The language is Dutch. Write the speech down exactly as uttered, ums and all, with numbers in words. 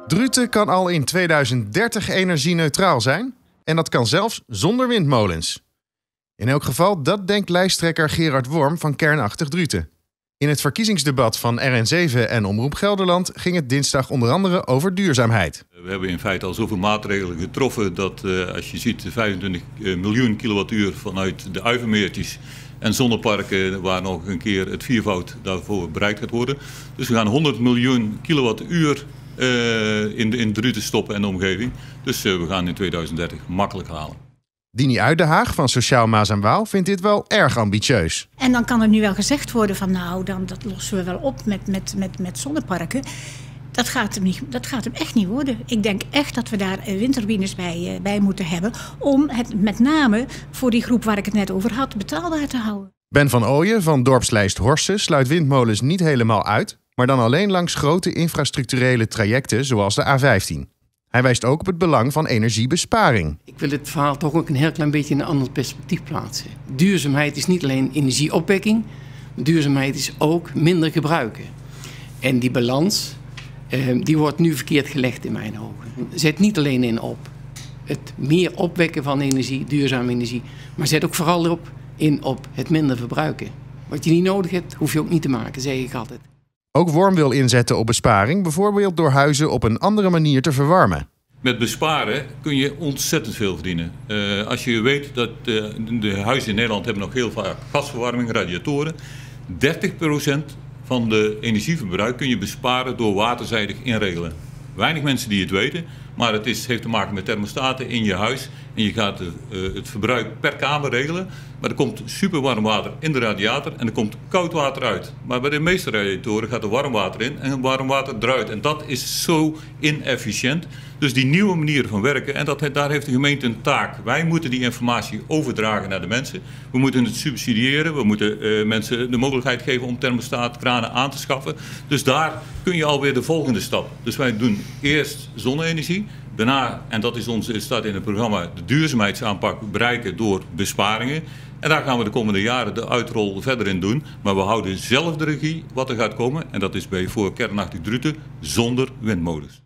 Druten kan al in tweeduizend dertig energie-neutraal zijn en dat kan zelfs zonder windmolens. In elk geval, dat denkt lijsttrekker Gerard Worm van Kernachtig Druten. In het verkiezingsdebat van R N zeven en Omroep Gelderland ging het dinsdag onder andere over duurzaamheid. We hebben in feite al zoveel maatregelen getroffen dat uh, als je ziet vijfentwintig miljoen kilowattuur vanuit de Uivermeertjes en zonneparken waar nog een keer het viervoud daarvoor bereikt gaat worden. Dus we gaan honderd miljoen kilowattuur uh, in, in Druten stoppen en de omgeving. Dus uh, we gaan in tweeduizend dertig makkelijk halen. Dini Uidenhaag van Sociaal Maas en Waal vindt dit wel erg ambitieus. En dan kan er nu wel gezegd worden van nou, dan, dat lossen we wel op met, met, met, met zonneparken. Dat gaat, hem niet, dat gaat hem echt niet worden. Ik denk echt dat we daar windturbines bij, bij moeten hebben om het met name voor die groep waar ik het net over had betaalbaar te houden. Ben van Ooyen van dorpslijst Horsten sluit windmolens niet helemaal uit, maar dan alleen langs grote infrastructurele trajecten zoals de A vijftien. Hij wijst ook op het belang van energiebesparing. Ik wil het verhaal toch ook een heel klein beetje in een ander perspectief plaatsen. Duurzaamheid is niet alleen energieopwekking, duurzaamheid is ook minder gebruiken. En die balans, eh, die wordt nu verkeerd gelegd in mijn ogen. Zet niet alleen in op het meer opwekken van energie, duurzame energie, maar zet ook vooral erop in op het minder verbruiken. Wat je niet nodig hebt, hoef je ook niet te maken, zeg ik altijd. Ook Worm wil inzetten op besparing, bijvoorbeeld door huizen op een andere manier te verwarmen. Met besparen kun je ontzettend veel verdienen. Uh, als je weet dat uh, de huizen in Nederland hebben nog heel vaak gasverwarming, radiatoren. dertig procent van de energieverbruik kun je besparen door waterzijdig inregelen. Weinig mensen die het weten, maar het is, heeft te maken met thermostaten in je huis. En je gaat uh, het verbruik per kamer regelen. Maar er komt super warm water in de radiator en er komt koud water uit. Maar bij de meeste radiatoren gaat er warm water in en warm water eruit. En dat is zo inefficiënt. Dus die nieuwe manier van werken, en dat, daar heeft de gemeente een taak. Wij moeten die informatie overdragen naar de mensen. We moeten het subsidiëren. We moeten uh, mensen de mogelijkheid geven om thermostaatkranen aan te schaffen. Dus daar kun je alweer de volgende stap. Dus wij doen eerst zonne-energie. Daarna, en dat is onze, staat in het programma, de duurzaamheidsaanpak bereiken door besparingen. En daar gaan we de komende jaren de uitrol verder in doen. Maar we houden zelf de regie wat er gaat komen. En dat is bij voor Kernachtig Druten zonder windmolens.